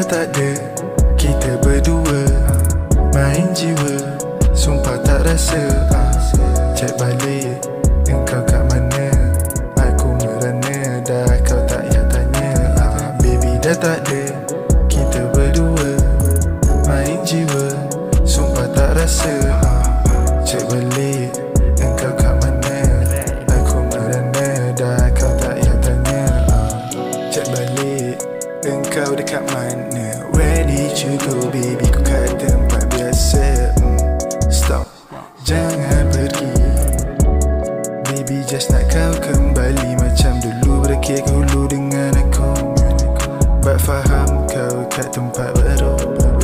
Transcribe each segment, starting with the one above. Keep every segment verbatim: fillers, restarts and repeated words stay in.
dah tak ada, kita berdua main jiwa, sumpah tak rasa. ah, Cek balik, engkau kat mana? Aku merana, dah kau tak payah tanya. ah, Baby dah tak ada, kita berdua main jiwa, sumpah tak rasa. ah, Cek balik, engkau kat mana? Aku merana, dah kau tak payah tanya. ah, Cek balik, engkau dekat mana? Where did you go baby? Ku kat tempat biasa. mm, Stop, jangan pergi baby, just nak kau kembali macam dulu, berakir hulu dengan aku. Bak faham kau kat tempat baru,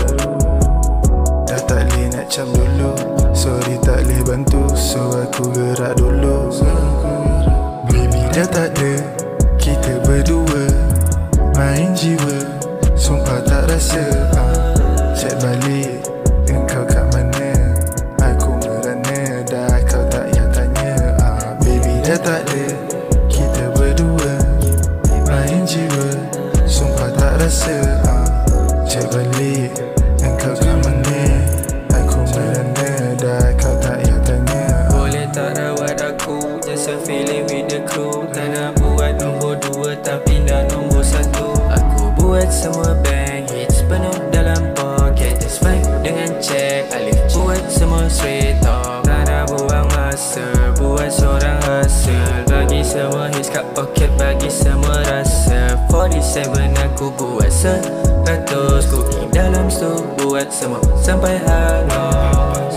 dah tak boleh nak macam dulu. Sorry tak boleh bantu, so aku gerak dulu. Baby dah tak ada, kita berdua main jiwa, sumpah tak rasa. ah, Cek balik, engkau kat mana? Aku merana, dah kau tak payah tanya. ah, Baby dah tak ada, kita berdua main jiwa, sumpah tak rasa. ah, Cek balik, engkau kat mana? Aku merana, dah kau tak payah tanya. Boleh tak rawat aku, just a feeling with the crew. Tak nak buat nombor dua, tapi nak nombor satu. Aku buat semua bang hits penuh dalam pocket, just vibe dengan check alif. Buat semua straight talk, tak nak buang masa, buat seorang hasil. Bagi semua hits kat pocket, bagi semua rasa. Forty seven aku buat seratus, cooking dalam stove, buat semua sampai hangus.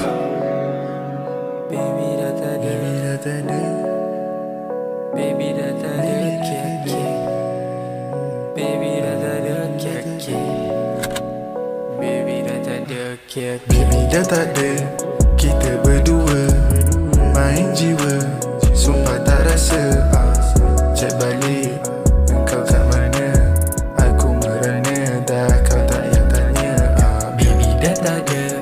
Baby dah tak ada, Baby dah tak ada, baby dah tak ada kek-kek. Baby dah tak ada kek-kek. Baby dah tak ada kek-kek. baby dah tak ada, kita berdua main jiwa, sumpah tak rasa. ah, Cek balik, engkau kat mana? Aku merana, dah kau tak payah tanya. ah, Baby dah tak ada,